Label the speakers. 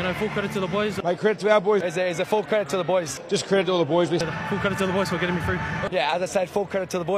Speaker 1: no, full credit to the boys.
Speaker 2: Mate, credit to our boys.
Speaker 3: Is a full credit to the boys.
Speaker 2: Just credit to all the boys.
Speaker 1: Full credit to the boys for getting me through.
Speaker 3: Yeah, as I said, full credit to the boys.